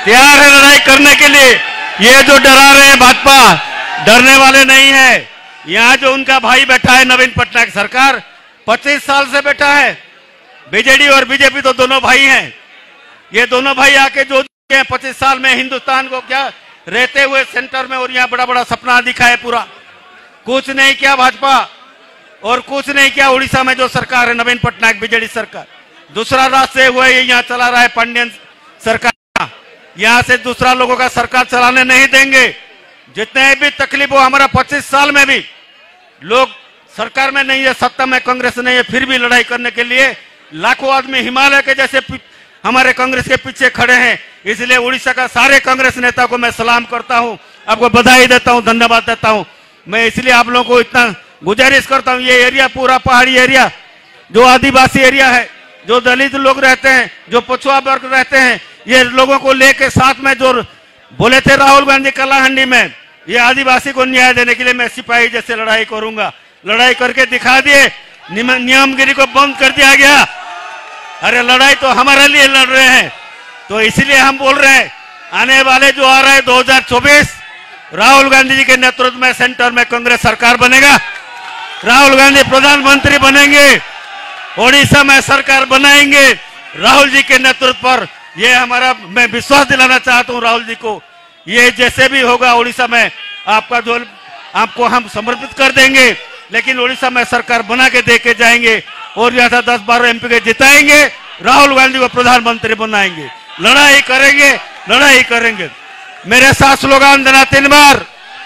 तैयार है लड़ाई करने के लिए। ये जो डरा रहे हैं भाजपा, डरने वाले नहीं है। यहाँ जो उनका भाई बैठा है नवीन पटनायक, सरकार 25 साल से बैठा है। बीजेडी और बीजेपी तो दोनों भाई हैं। ये दोनों भाई आके जो 25 साल में हिंदुस्तान को क्या रहते हुए सेंटर में, और यहाँ बड़ा बड़ा सपना दिखा है पूरा। कुछ नहीं किया भाजपा, और कुछ नहीं किया उड़ीसा में जो सरकार है नवीन पटनायक बीजेडी सरकार। दूसरा रास्ते हुए यहाँ चला रहा है पांडियन सरकार। यहाँ से दूसरा लोगों का सरकार चलाने नहीं देंगे। जितने भी तकलीफ हो, हमारा 25 साल में भी लोग सरकार में नहीं है, सत्ता में कांग्रेस नहीं है, फिर भी लड़ाई करने के लिए लाखों आदमी हिमालय के जैसे हमारे कांग्रेस के पीछे खड़े हैं। इसलिए उड़ीसा का सारे कांग्रेस नेता को मैं सलाम करता हूं, आपको बधाई देता हूं, धन्यवाद देता हूं। मैं इसलिए आप लोगों को इतना गुजारिश करता हूं, ये एरिया पूरा पहाड़ी एरिया, जो आदिवासी एरिया है, जो दलित लोग रहते हैं, जो पछुआ वर्ग रहते हैं, ये लोगों को लेके साथ में जो बोले थे राहुल गांधी कलाहंडी में, ये आदिवासी को न्याय देने के लिए मैं सिपाही जैसे लड़ाई करूंगा। लड़ाई करके दिखा दिए, नियमगिरी को बंद कर दिया गया। अरे लड़ाई तो हमारे लिए लड़ रहे हैं, तो इसलिए हम बोल रहे हैं आने वाले जो आ रहा है 2024, राहुल गांधी जी के नेतृत्व में सेंटर में कांग्रेस सरकार बनेगा। राहुल गांधी प्रधानमंत्री बनेंगे, ओडिशा में सरकार बनाएंगे राहुल जी के नेतृत्व पर। ये हमारा, मैं विश्वास दिलाना चाहता हूं राहुल जी को, ये जैसे भी होगा उड़ीसा में आपका जो आपको हम समर्पित कर देंगे, लेकिन उड़ीसा में सरकार बना के दे के जाएंगे और यहाँ से 10-12 एमपी के जिताएंगे, राहुल गांधी को प्रधानमंत्री बनाएंगे। लड़ाई करेंगे, लड़ाई करेंगे। मेरे साथ स्लोगान देना 3 बार,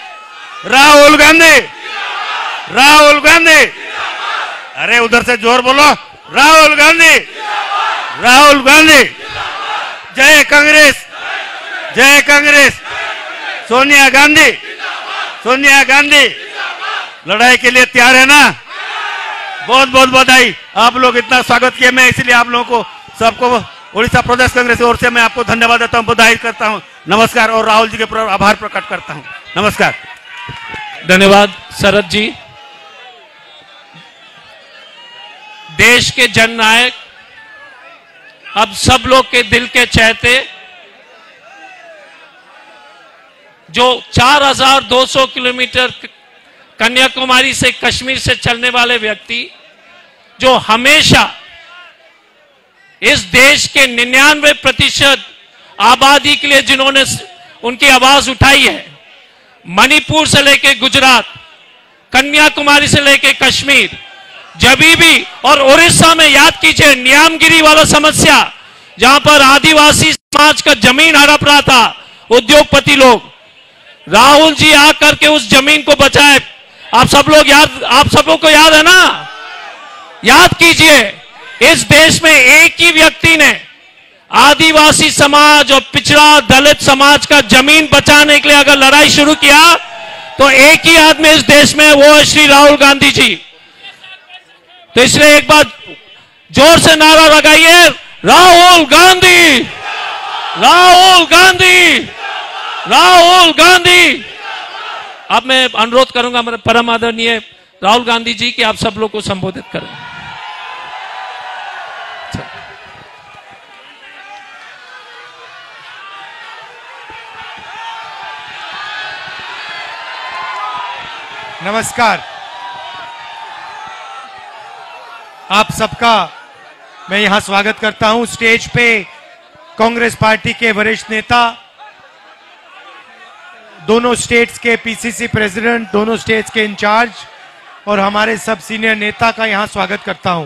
राहुल गांधी, राहुल गांधी। अरे उधर से जोर बोलो, राहुल गांधी, राहुल गांधी। जय कांग्रेस, जय कांग्रेस। सोनिया गांधी, सोनिया गांधी। लड़ाई के लिए तैयार है ना? बहुत बहुत बधाई। आप लोग इतना स्वागत किए, मैं इसलिए आप लोगों को सबको उड़ीसा प्रदेश कांग्रेस की ओर से मैं आपको धन्यवाद देता हूं, बधाई करता हूं, नमस्कार, और राहुल जी के आभार प्रकट करता हूं। नमस्कार। धन्यवाद शरद जी। देश के जननायक, अब सब लोग के दिल के चहेते, जो 4200 किलोमीटर कन्याकुमारी से कश्मीर से चलने वाले व्यक्ति, जो हमेशा इस देश के 99% आबादी के लिए जिन्होंने उनकी आवाज उठाई है, मणिपुर से लेके गुजरात, कन्याकुमारी से लेके कश्मीर, जबी भी, और उड़ीसा में याद कीजिए नियमगिरी वाला समस्या, जहां पर आदिवासी समाज का जमीन हड़प रहा था, उद्योगपति लोग, राहुल जी आकर के उस जमीन को बचाए। आप सब लोग को याद है ना? याद कीजिए, इस देश में एक ही व्यक्ति ने आदिवासी समाज और पिछड़ा दलित समाज का जमीन बचाने के लिए अगर लड़ाई शुरू किया, तो एक ही आदमी इस देश में, वो है श्री राहुल गांधी जी। तो इसलिए एक बार जोर से नारा लगाइए, राहुल गांधी, राहुल गांधी, राहुल गांधी। अब मैं अनुरोध करूंगा मेरे परम आदरणीय राहुल गांधी जी कि आप सब लोग को संबोधित करें। नमस्कार। आप सबका मैं यहां स्वागत करता हूं। स्टेज पे कांग्रेस पार्टी के वरिष्ठ नेता, दोनों स्टेट्स के पीसीसी प्रेसिडेंट, दोनों स्टेट्स के इंचार्ज और हमारे सब सीनियर नेता का यहां स्वागत करता हूं।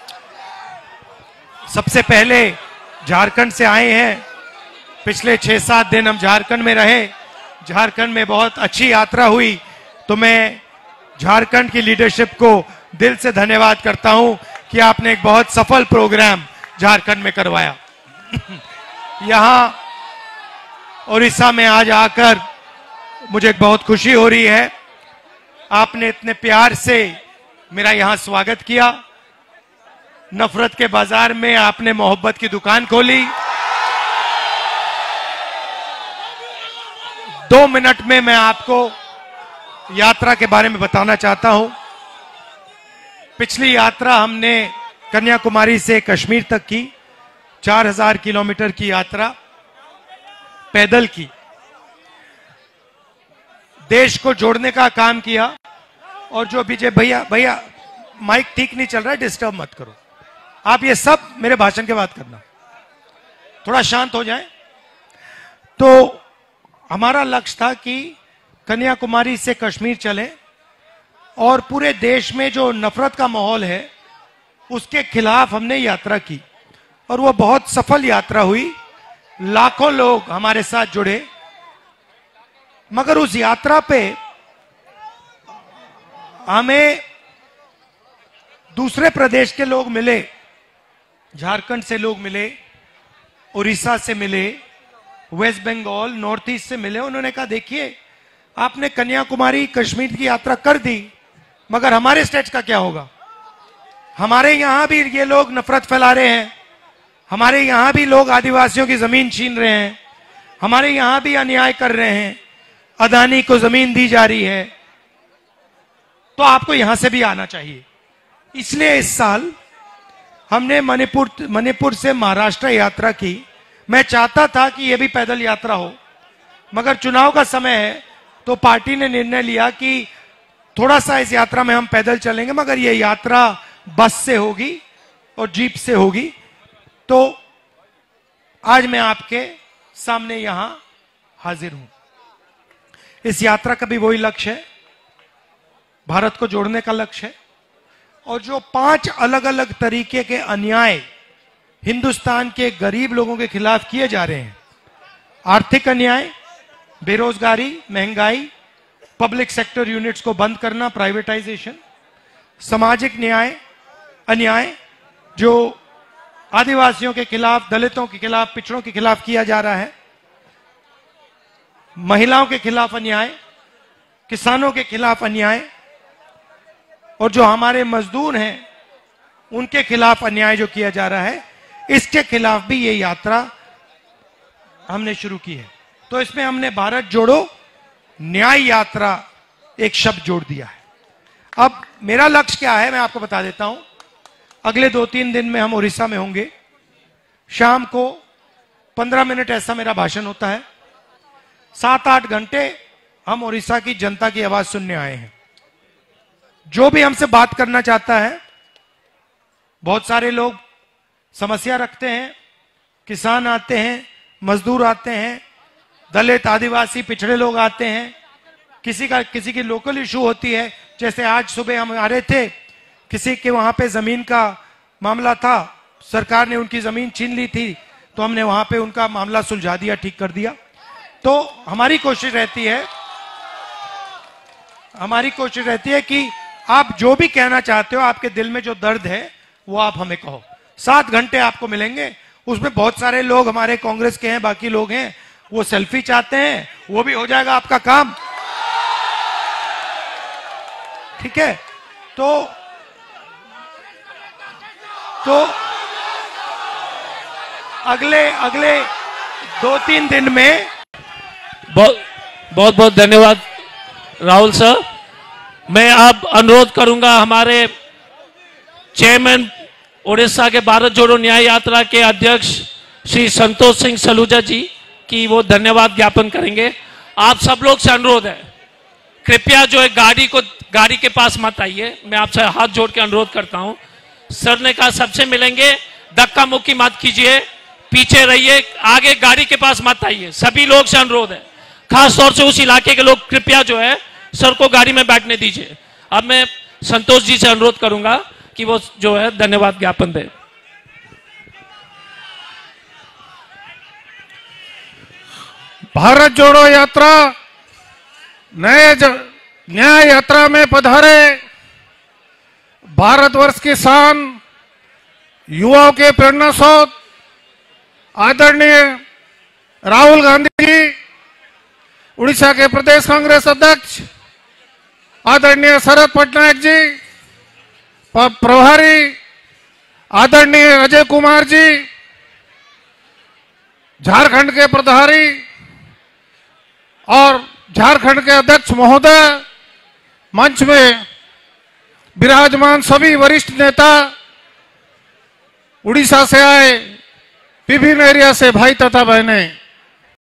सबसे पहले झारखंड से आए हैं। पिछले 6-7 दिन हम झारखंड में रहे। झारखंड में बहुत अच्छी यात्रा हुई, तो मैं झारखंड की लीडरशिप को दिल से धन्यवाद करता हूं कि आपने एक बहुत सफल प्रोग्राम झारखंड में करवाया। यहां उड़ीसा में आज आकर मुझे बहुत खुशी हो रही है। आपने इतने प्यार से मेरा यहां स्वागत किया। नफरत के बाजार में आपने मोहब्बत की दुकान खोली। 2 मिनट में मैं आपको यात्रा के बारे में बताना चाहता हूं। पिछली यात्रा हमने कन्याकुमारी से कश्मीर तक की, 4000 किलोमीटर की यात्रा। पैदल की, देश को जोड़ने का काम किया। और जो भैया माइक ठीक नहीं चल रहा है, डिस्टर्ब मत करो आप, ये सब मेरे भाषण के बाद करना, थोड़ा शांत हो जाए। तो हमारा लक्ष्य था कि कन्याकुमारी से कश्मीर चले और पूरे देश में जो नफरत का माहौल है उसके खिलाफ हमने यात्रा की, और वो बहुत सफल यात्रा हुई। लाखों लोग हमारे साथ जुड़े, मगर उस यात्रा पे हमें दूसरे प्रदेश के लोग मिले, झारखंड से लोग मिले, उड़ीसा से मिले, वेस्ट बंगाल, नॉर्थ ईस्ट से मिले। उन्होंने कहा देखिए आपने कन्याकुमारी कश्मीर की यात्रा कर दी, मगर हमारे स्टेट्स का क्या होगा? हमारे यहां भी ये लोग नफरत फैला रहे हैं, हमारे यहां भी लोग आदिवासियों की जमीन छीन रहे हैं, हमारे यहां भी अन्याय कर रहे हैं, अदानी को जमीन दी जा रही है, तो आपको यहां से भी आना चाहिए। इसलिए इस साल हमने मणिपुर से महाराष्ट्र यात्रा की। मैं चाहता था कि यह भी पैदल यात्रा हो, मगर चुनाव का समय है तो पार्टी ने निर्णय लिया कि थोड़ा सा इस यात्रा में हम पैदल चलेंगे, मगर यह यात्रा बस से होगी और जीप से होगी। तो आज मैं आपके सामने यहां हाजिर हूं। इस यात्रा का भी वही लक्ष्य है, भारत को जोड़ने का लक्ष्य है। और जो 5 अलग अलग तरीके के अन्याय हिंदुस्तान के गरीब लोगों के खिलाफ किए जा रहे हैं, आर्थिक अन्याय, बेरोजगारी, महंगाई, पब्लिक सेक्टर यूनिट्स को बंद करना, प्राइवेटाइजेशन, सामाजिक न्याय, अन्याय जो आदिवासियों के खिलाफ, दलितों के खिलाफ, पिछड़ों के खिलाफ किया जा रहा है, महिलाओं के खिलाफ अन्याय, किसानों के खिलाफ अन्याय, और जो हमारे मजदूर हैं उनके खिलाफ अन्याय जो किया जा रहा है, इसके खिलाफ भी ये यात्रा हमने शुरू की है। तो इसमें हमने भारत जोड़ो न्याय यात्रा एक शब्द जोड़ दिया है। अब मेरा लक्ष्य क्या है मैं आपको बता देता हूं। अगले 2-3 दिन में हम उड़ीसा में होंगे। शाम को 15 मिनट ऐसा मेरा भाषण होता है। 7-8 घंटे हम उड़ीसा की जनता की आवाज सुनने आए हैं। जो भी हमसे बात करना चाहता है, बहुत सारे लोग समस्या रखते हैं, किसान आते हैं, मजदूर आते हैं, दलित, आदिवासी, पिछड़े लोग आते हैं, किसी की लोकल इशू होती है। जैसे आज सुबह हम आ रहे थे, किसी के वहां पे जमीन का मामला था, सरकार ने उनकी जमीन छीन ली थी, तो हमने वहां पे उनका मामला सुलझा दिया, ठीक कर दिया। तो हमारी कोशिश रहती है कि आप जो भी कहना चाहते हो, आपके दिल में जो दर्द है वो आप हमें कहो। 7 घंटे आपको मिलेंगे। उसमें बहुत सारे लोग हमारे कांग्रेस के हैं, बाकी लोग हैं, वो सेल्फी चाहते हैं, वो भी हो जाएगा आपका काम, ठीक है। तो अगले 2-3 दिन में बहुत धन्यवाद राहुल सर। मैं अब अनुरोध करूंगा हमारे चेयरमैन उड़ीसा के भारत जोड़ो न्याय यात्रा के अध्यक्ष श्री संतोष सिंह सलूजा जी की वो धन्यवाद ज्ञापन करेंगे। आप सब लोग से अनुरोध है, कृपया जो है गाड़ी के पास मत आइए। मैं आपसे हाथ जोड़ के अनुरोध करता हूं। सर ने कहा सबसे मिलेंगे, धक्का मुक्की मत कीजिए, पीछे रहिए, आगे गाड़ी के पास मत आइए। सभी लोग से अनुरोध है, खास तौर से उस इलाके के लोग कृपया जो है सर को गाड़ी में बैठने दीजिए। अब मैं संतोष जी से अनुरोध करूंगा कि वो जो है धन्यवाद ज्ञापन दे। भारत जोड़ो यात्रा न्याय यात्रा में पधारे भारतवर्ष के शान, युवाओं के प्रेरणा स्रोत आदरणीय राहुल गांधी जी, उड़ीसा के प्रदेश कांग्रेस अध्यक्ष आदरणीय शरद पटनायक जी, प्रभारी आदरणीय अजय कुमार जी, झारखंड के प्रभारी और झारखंड के अध्यक्ष महोदय, मंच में विराजमान सभी वरिष्ठ नेता, उड़ीसा से आए विभिन्न एरिया से भाई तथा बहनें,